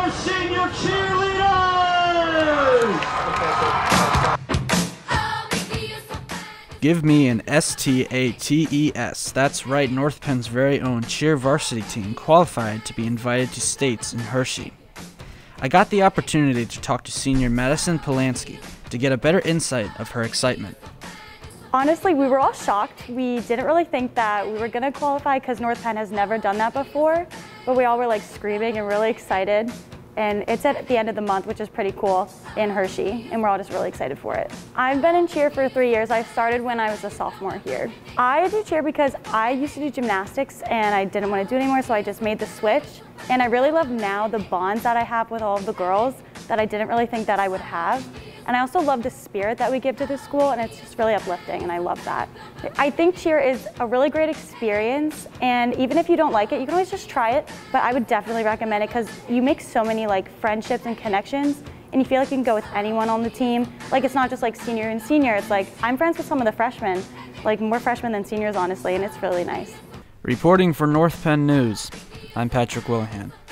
our senior cheerleaders! Give me an STATES. That's right, North Penn's very own cheer varsity team qualified to be invited to states in Hershey. I got the opportunity to talk to senior Madison Polanski to get a better insight of her excitement. Honestly, we were all shocked. We didn't really think that we were going to qualify because North Penn has never done that before, but we all were like screaming and really excited. And it's at the end of the month, which is pretty cool, in Hershey, and we're all just really excited for it. I've been in cheer for 3 years. I started when I was a sophomore here. I do cheer because I used to do gymnastics and I didn't want to do it anymore, so I just made the switch. And I really love now the bonds that I have with all of the girls that I didn't really think that I would have. And I also love the spirit that we give to the school, and it's just really uplifting, and I love that. I think cheer is a really great experience, and even if you don't like it, you can always just try it, but I would definitely recommend it because you make so many like friendships and connections, and you feel like you can go with anyone on the team. Like, it's not just like senior and senior, it's like I'm friends with some of the freshmen, like more freshmen than seniors, honestly, and it's really nice. Reporting for North Penn News, I'm Patrick Willihan.